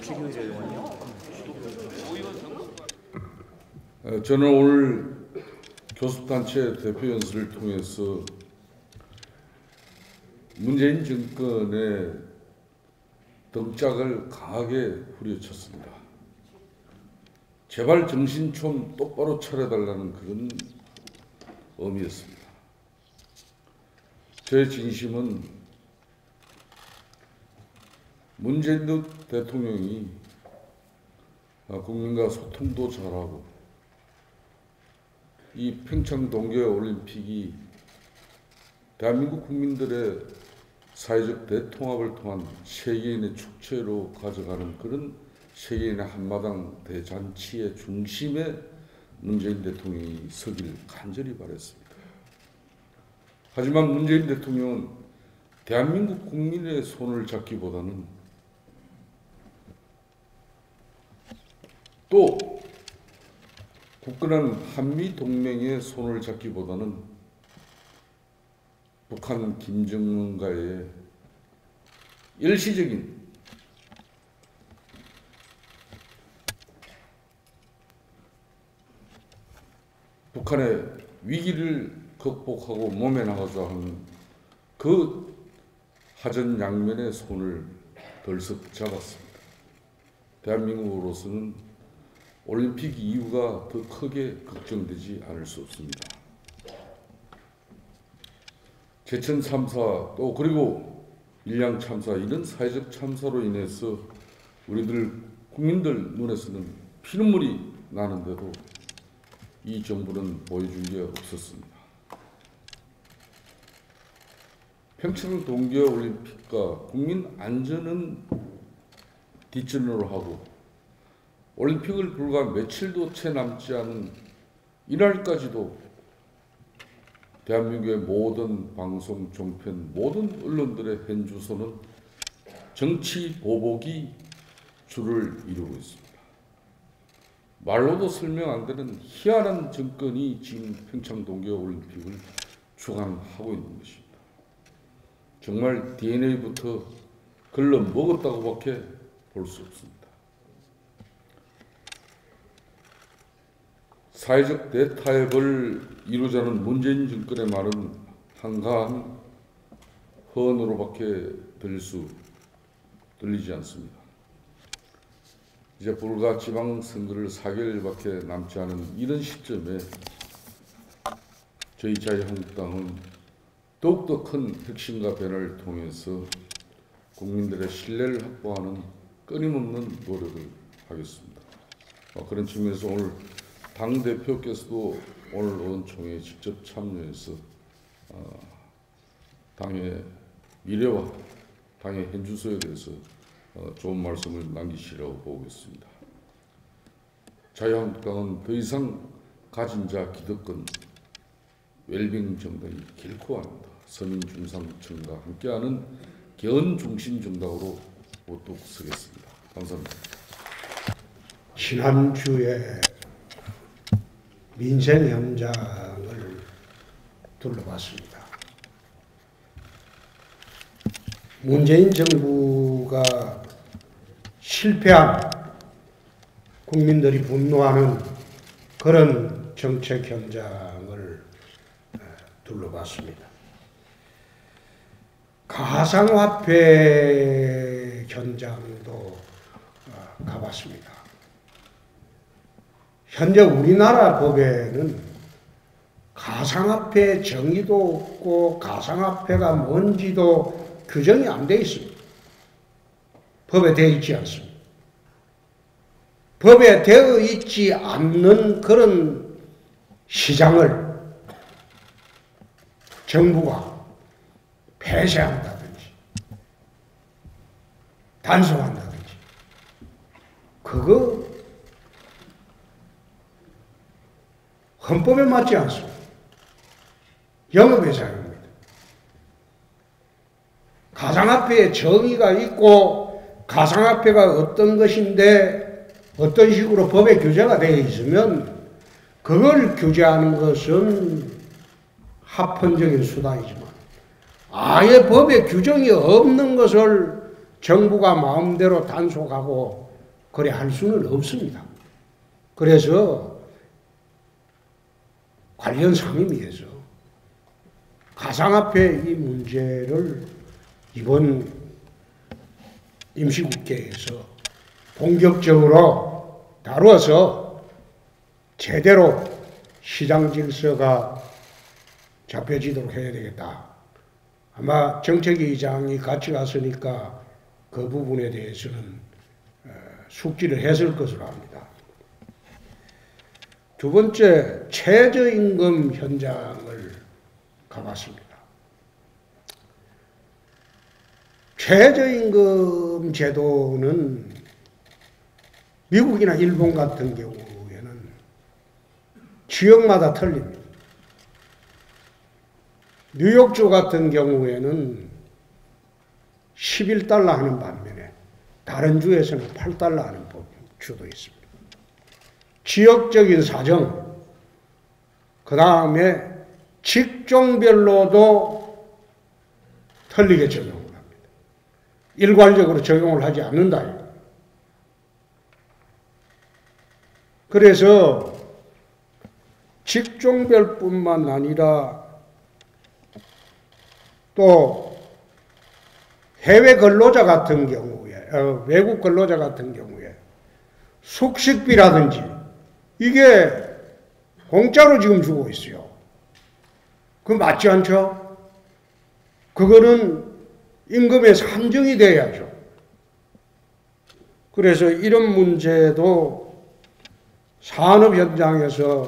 저는 오늘 교섭단체 대표 연설을 통해서 문재인 정권의 등짝을 강하게 후려쳤습니다. 제발 정신 좀 똑바로 차려달라는 그런 의미였습니다. 제 진심은 문재인 대통령이 국민과 소통도 잘하고 이 평창 동계올림픽이 대한민국 국민들의 사회적 대통합을 통한 세계인의 축제로 가져가는 그런 세계인의 한마당 대잔치의 중심에 문재인 대통령이 서길 간절히 바랬습니다. 하지만 문재인 대통령은 대한민국 국민의 손을 잡기보다는 또 굳건한 한미동맹의 손을 잡기보다는 북한 김정은과의 일시적인 북한의 위기를 극복하고 몸에 나가자 하는 그 하전양면의 손을 덜썩 잡았습니다. 대한민국으로서는 올림픽 이후가 더 크게 걱정되지 않을 수 없습니다. 제천 참사 또 그리고 일양 참사 이런 사회적 참사로 인해서 우리들 국민들 눈에서는 피눈물이 나는데도 이 정부는 보여준 게 없었습니다. 평창 동계올림픽과 국민 안전은 뒷전으로 하고 올림픽을 불과 며칠도 채 남지 않은 이날까지도 대한민국의 모든 방송, 종편, 모든 언론들의 현주소는 정치 보복이 주를 이루고 있습니다. 말로도 설명 안 되는 희한한 정권이 지금 평창 동계올림픽을 주관하고 있는 것입니다. 정말 DNA부터 걸러 먹었다고밖에 볼 수 없습니다. 사회적 대타협을 이루자는 문재인 정권의 말은 한가한 허언으로밖에 들리지 않습니다. 이제 불과 지방선거를 4개월밖에 남지 않은 이런 시점에 저희 자유한국당은 더욱더 큰 혁신과 변화를 통해서 국민들의 신뢰를 확보하는 끊임없는 노력을 하겠습니다. 그런 측면에서 오늘 당대표께서도 오늘 의원총회에 직접 참여해서 당의 미래와 당의 현주소에 대해서 좋은 말씀을 남기시라고 보고 있습니다. 자유한국당은 더 이상 가진 자 기득권 웰빙 정당이 결코 아닙니다. 서민중상층과 함께하는 개헌중심 정당으로 우뚝 서겠습니다. 감사합니다. 지난주에 민생 현장을 둘러봤습니다. 문재인 정부가 실패한 국민들이 분노하는 그런 정책 현장을 둘러봤습니다. 가상화폐 현장도 가봤습니다. 현재 우리나라 법에는 가상화폐 정의도 없고 가상화폐가 뭔지도 규정이 안 되어 있습니다. 법에 되어 있지 않습니다. 법에 되어 있지 않는 그런 시장을 정부가 폐쇄한다든지 단속한다든지 그거 헌법에 맞지 않습니다. 영업의 자유입니다. 가상화폐에 정의가 있고 가상화폐가 어떤 것인데 어떤 식으로 법에 규제가 되어 있으면 그걸 규제하는 것은 합헌적인 수단이지만 아예 법에 규정이 없는 것을 정부가 마음대로 단속하고 그래 할 수는 없습니다. 그래서 관련 상임위에서 가상화폐 이 문제를 이번 임시국회에서 본격적으로 다루어서 제대로 시장 질서가 잡혀지도록 해야 되겠다. 아마 정책위 의장이 같이 갔으니까 그 부분에 대해서는 숙지를 했을 것으로 압니다. 두 번째, 최저임금 현장을 가봤습니다. 최저임금 제도는 미국이나 일본 같은 경우에는 지역마다 틀립니다. 뉴욕주 같은 경우에는 11달러 하는 반면에 다른 주에서는 8달러 하는 주도 있습니다. 지역적인 사정, 그 다음에 직종별로도 틀리게 적용을 합니다. 일괄적으로 적용을 하지 않는다. 그래서 직종별뿐만 아니라 또 해외 근로자 같은 경우에, 외국 근로자 같은 경우에 숙식비라든지 이게 공짜로 지금 주고 있어요. 그거 맞지 않죠? 그거는 임금에 산정이 돼야죠. 그래서 이런 문제도 산업 현장에서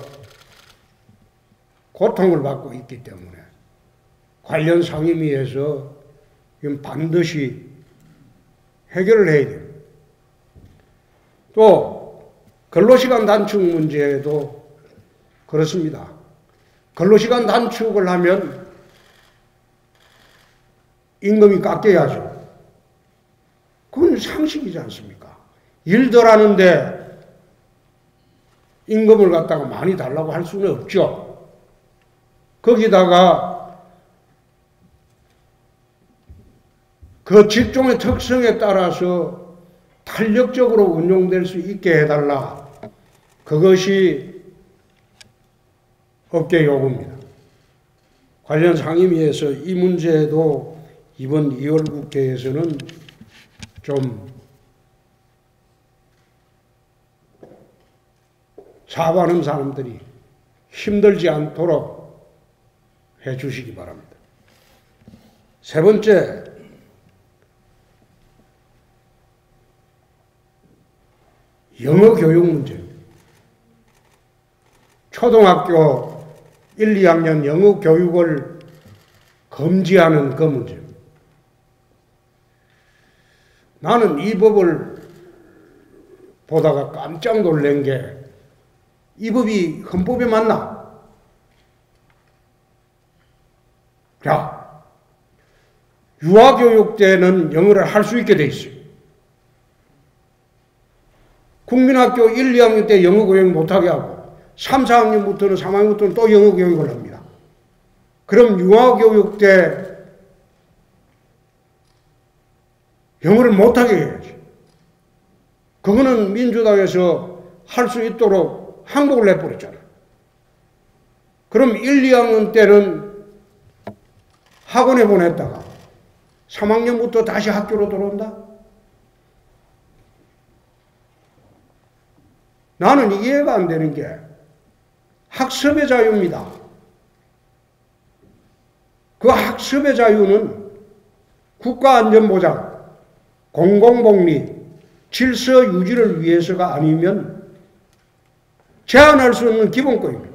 고통을 받고 있기 때문에 관련 상임위에서 이건 반드시 해결을 해야 돼요. 또 근로시간 단축 문제도 그렇습니다. 근로시간 단축을 하면 임금이 깎여야죠. 그건 상식이지 않습니까? 일 덜 하는데 임금을 갖다가 많이 달라고 할 수는 없죠. 거기다가 그 직종의 특성에 따라서 탄력적으로 운용될 수 있게 해달라. 그것이 업계 요구입니다. 관련 상임위에서 이 문제도 이번 2월 국회에서는 좀 사고하는 사람들이 힘들지 않도록 해 주시기 바랍니다. 세 번째, 영어 교육 문제입니다. 초등학교 1, 2학년 영어 교육을 금지하는 그 문제입니다. 나는 이 법을 보다가 깜짝 놀란 게 이 법이 헌법에 맞나? 자, 유아교육 때는 영어를 할 수 있게 돼 있어요. 국민학교 1, 2학년 때 영어 교육 못하게 하고 3, 4학년부터는 3학년부터는 또 영어 교육을 합니다. 그럼 유아교육 때 영어를 못하게 해야지. 그거는 민주당에서 할 수 있도록 항목을 내버렸잖아요. 그럼 1, 2학년 때는 학원에 보냈다가 3학년부터 다시 학교로 들어온다? 나는 이해가 안 되는 게 학습의 자유입니다. 그 학습의 자유는 국가안전보장, 공공복리, 질서 유지를 위해서가 아니면 제한할 수 없는 기본권입니다.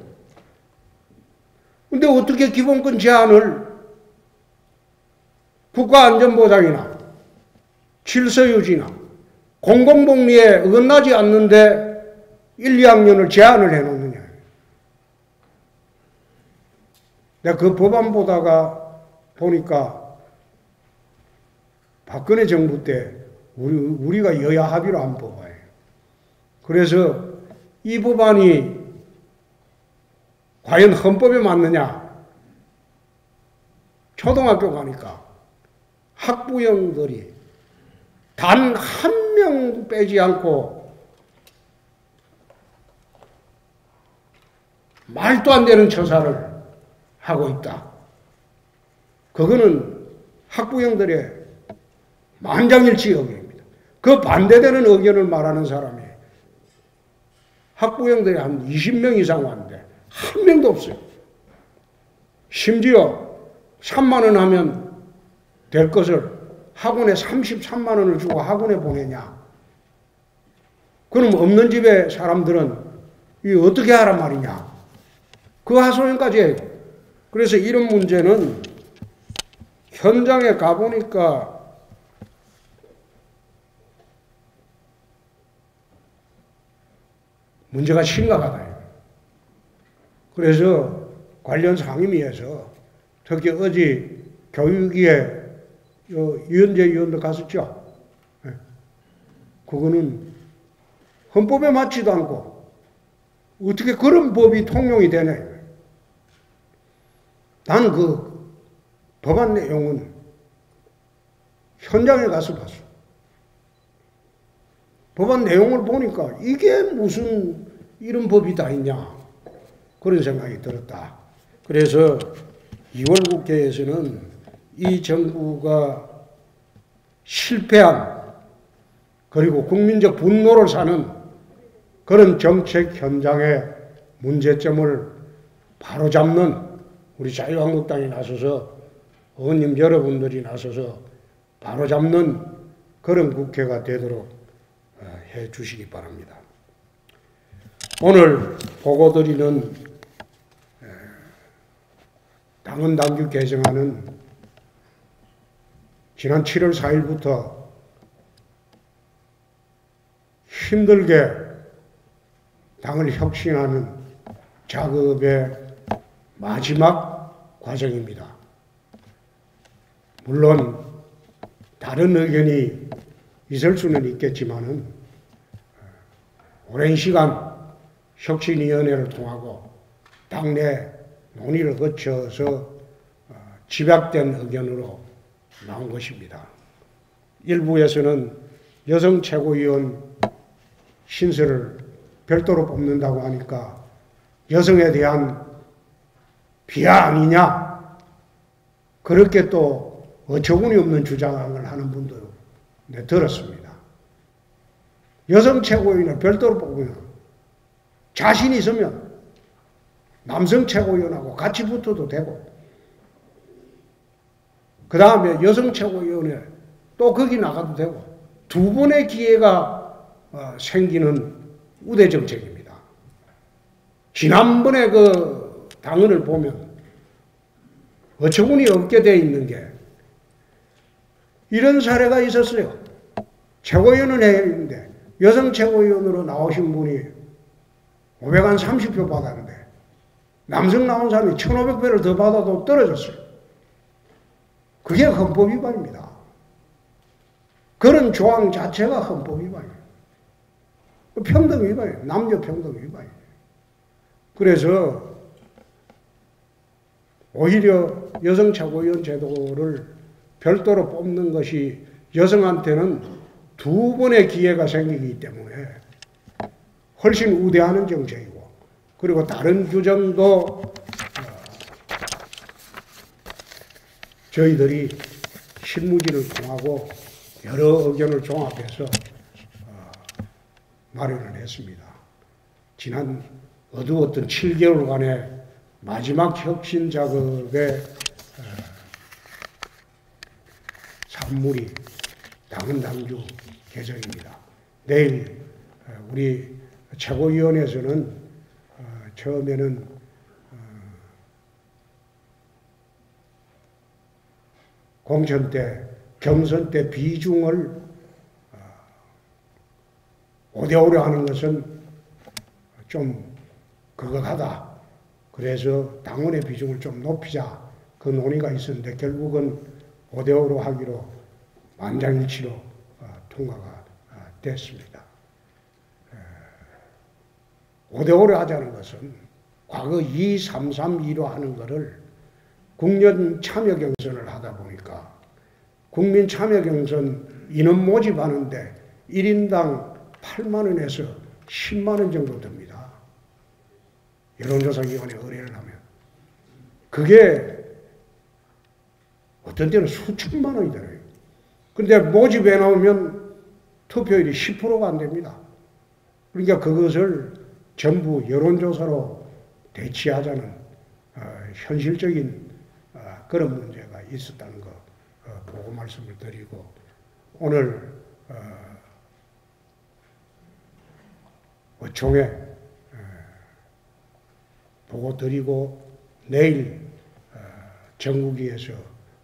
근데 어떻게 기본권 제한을 국가안전보장이나 질서유지나 공공복리에 어긋나지 않는데 1, 2학년을 제한을 해놓느냐. 내가 그 법안 보다가 보니까 박근혜 정부 때 우리가 여야 합의로 한 법안이에요. 그래서 이 법안이 과연 헌법에 맞느냐? 초등학교 가니까 학부형들이 단 한 명 빼지 않고 말도 안 되는 처사를 하고 있다. 그거는 학부형들의 만장일치 의견입니다. 그 반대되는 의견을 말하는 사람이 학부형들이 한 20명 이상 왔는데 한 명도 없어요. 심지어 3만 원 하면 될 것을 학원에 33만 원을 주고 학원에 보내냐. 그럼 없는 집의 사람들은 이 어떻게 하란 말이냐. 그 하소연까지 해요. 그래서 이런 문제는 현장에 가보니까 문제가 심각하다. 그래서 관련 상임위에서 특히 어제 교육위에 유현재 위원도 갔었죠. 그거는 헌법에 맞지도 않고 어떻게 그런 법이 통용이 되냐. 나는 그 법안 내용은 현장에 가서 봤어. 법안 내용을 보니까 이게 무슨 이런 법이 다 있냐. 그런 생각이 들었다. 그래서 2월 국회에서는 이 정부가 실패한 그리고 국민적 분노를 사는 그런 정책 현장의 문제점을 바로잡는 우리 자유한국당이 나서서 의원님 여러분들이 나서서 바로잡는 그런 국회가 되도록 해 주시기 바랍니다. 오늘 보고드리는 당헌당규 개정안은 지난 7월 4일부터 힘들게 당을 혁신하는 작업의 마지막 과정입니다. 물론 다른 의견이 있을 수는 있겠지만은 오랜 시간 혁신위원회를 통하고 당내 논의를 거쳐서 집약된 의견으로 나온 것입니다. 일부에서는 여성 최고위원 신설을 별도로 뽑는다고 하니까 여성에 대한 비하 아니냐, 그렇게 또 어처구니 없는 주장을 하는 분도 들었습니다. 여성 최고위원을 별도로 뽑으면 자신 있으면 남성 최고위원하고 같이 붙어도 되고, 그 다음에 여성 최고위원회 또 거기 나가도 되고, 두 번의 기회가 생기는 우대 정책입니다. 지난번에 그 당헌을 보면 어처구니 없게 되어 있는 게 이런 사례가 있었어요. 최고위원을 해야 했는데 여성 최고위원으로 나오신 분이 530표 받았는데 남성 나온 사람이 1500표를 더 받아도 떨어졌어요. 그게 헌법 위반입니다. 그런 조항 자체가 헌법 위반이에요. 평등 위반이에요. 남녀 평등 위반이에요. 그래서 오히려 여성 최고위원 제도를 별도로 뽑는 것이 여성한테는 두 번의 기회가 생기기 때문에 훨씬 우대하는 정책이고, 그리고 다른 규정도 저희들이 실무진을 통하고 여러 의견을 종합해서 마련을 했습니다. 지난 어두웠던 7개월간의 마지막 혁신 작업의 산물이 당헌당규 개정입니다. 내일 우리 최고위원회에서는 처음에는 공천 때, 경선 때 비중을 5대5로 하는 것은 좀 그거하다. 그래서 당원의 비중을 좀 높이자. 그 논의가 있었는데 결국은 5대5로 하기로 만장일치로 통과가 됐습니다. 5대5로 하자는 것은 과거 2, 3, 3, 2로 하는 것을 국민 참여 경선을 하다 보니까 국민 참여 경선 인원 모집하는데 1인당 8만 원에서 10만 원 정도 듭니다. 여론조사기관에 의뢰를 하면. 그게 어떤 때는 수천만 원이 들어요. 근데 모집해 놓으면 투표율이 10%가 안 됩니다. 그러니까 그것을 전부 여론조사로 대치하자는 현실적인 그런 문제가 있었다는 거 보고 말씀을 드리고, 오늘 어총에 보고 드리고 내일 전국위에서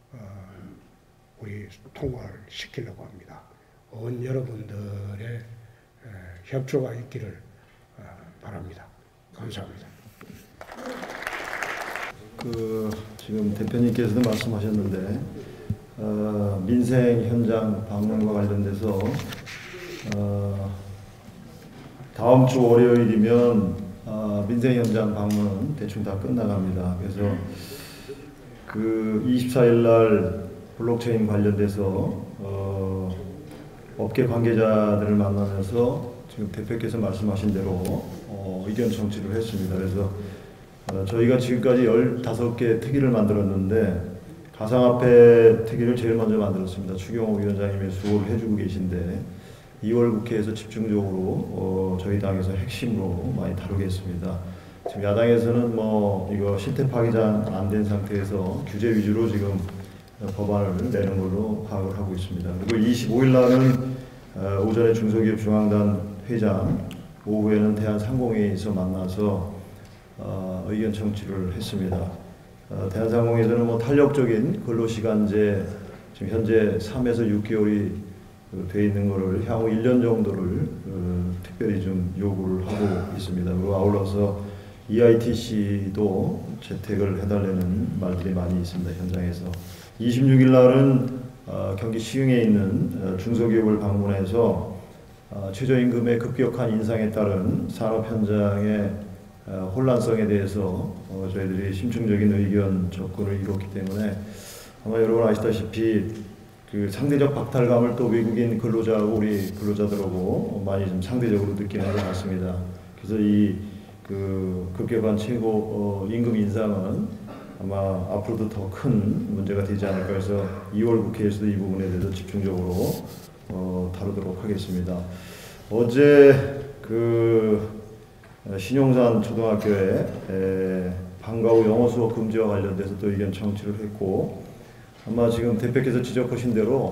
우리 통과를 시키려고 합니다. 온 여러분들의 협조가 있기를 바랍니다. 감사합니다. 지금 대표님께서도 말씀하셨는데 민생 현장 방문과 관련돼서 다음 주 월요일이면 민생 현장 방문은 대충 다 끝나갑니다. 그래서 24일 날 블록체인 관련돼서 업계 관계자들을 만나면서 지금 대표께서 말씀하신 대로 의견 청취를 했습니다. 그래서 저희가 지금까지 15개 특위를 만들었는데 가상화폐 특위를 제일 먼저 만들었습니다. 추경호 위원장님이 수고를 해주고 계신데 2월 국회에서 집중적으로 저희 당에서 핵심으로 많이 다루겠습니다. 지금 야당에서는 이거 실태 파기가 안 된 상태에서 규제 위주로 지금 법안을 내는 걸로 파악을 하고 있습니다. 그리고 25일 날은 오전에 중소기업 중앙단 회장, 오후에는 대한상공회에서 만나서 의견 청취를 했습니다. 대한상공회에서는 탄력적인 근로시간제 지금 현재 3에서 6개월이 돼 있는 것을 향후 1년 정도를 특별히 좀 요구를 하고 있습니다. 그리고 아울러서 EITC도 재택을 해달라는 말들이 많이 있습니다. 현장에서 26일 날은 경기 시흥에 있는 중소기업을 방문해서 최저임금의 급격한 인상에 따른 산업 현장의 혼란성에 대해서 저희들이 심층적인 의견 접근을 이뤘기 때문에 아마 여러분 아시다시피 상대적 박탈감을 또 외국인 근로자하고 우리 근로자들하고 많이 좀 상대적으로 느끼는 것 같습니다. 그래서 이 급격한 최고 임금 인상은 아마 앞으로도 더 큰 문제가 되지 않을까 해서 2월 국회에서도 이 부분에 대해서 집중적으로 다루도록 하겠습니다. 어제 신용산 초등학교에 방과 후 영어 수업 금지와 관련돼서 또 의견 청취를 했고, 아마 지금 대표께서 지적하신 대로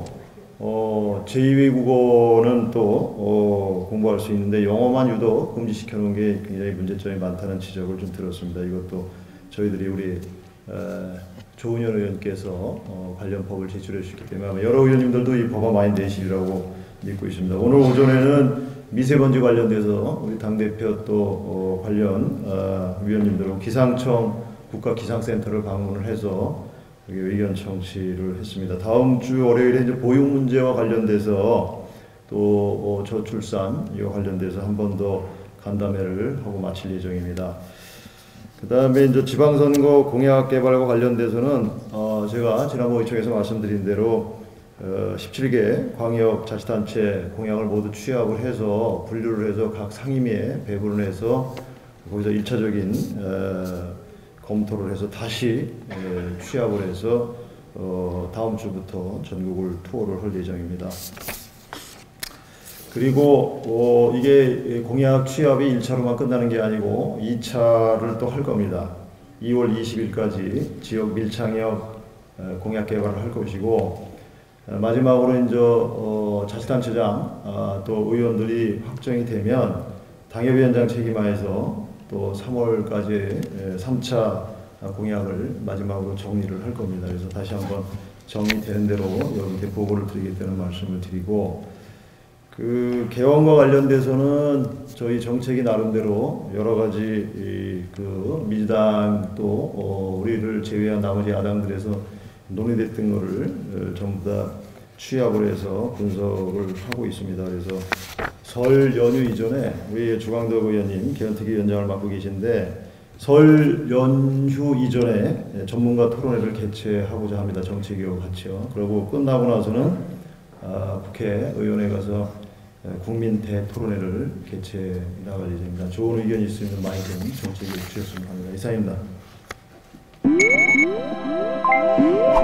제2외국어는 또 공부할 수 있는데 영어만 유독 금지시켜 놓은 게 굉장히 문제점이 많다는 지적을 좀 들었습니다. 이것도 저희들이 우리 조은현 의원께서 관련 법을 제출해 주셨기 때문에 아마 여러 의원님들도 이 법안 많이 내시리라고 믿고 있습니다. 오늘 오전에는 미세먼지 관련돼서 우리 당대표 또 관련 위원님들하고 기상청 국가기상센터를 방문을 해서 의견 청취를 했습니다. 다음 주 월요일에 이제 보육 문제와 관련돼서 또 저출산 이와 관련돼서 한 번 더 간담회를 하고 마칠 예정입니다. 그 다음에 이제 지방선거 공약 개발과 관련돼서는 제가 지난번 의총에서 말씀드린 대로 17개 광역자치단체 공약을 모두 취합을 해서 분류를 해서 각 상임위에 배분을 해서 거기서 1차적인 검토를 해서 다시 취합을 해서 다음 주부터 전국을 투어를 할 예정입니다. 그리고 이게 공약 취합이 1차로만 끝나는 게 아니고 2차를 또 할 겁니다. 2월 20일까지 지역 밀착역 공약 개발을 할 것이고, 마지막으로 이제 자치단체장 또 의원들이 확정이 되면 당협위원장 책임하에서 또 3월까지 3차 공약을 마지막으로 정리를 할 겁니다. 그래서 다시 한번 정리되는 대로 여러분께 보고를 드리겠다는 말씀을 드리고, 개원과 관련돼서는 저희 정책이 나름대로 여러 가지 민주당 또 우리를 제외한 나머지 야당들에서 논의됐던 거를 전부 다 취합을 해서 분석을 하고 있습니다. 그래서 설 연휴 이전에 우리 주광덕 의원님 개헌특위 위원장을 맡고 계신데 설 연휴 이전에 전문가 토론회를 개최하고자 합니다. 정책위와 같이요. 그리고 끝나고 나서는 국회의원에 가서 국민 대토론회를 개최해 나갈 예정입니다. 좋은 의견이 있으면 많이 좀 정책해 주셨으면 합니다. 이상입니다.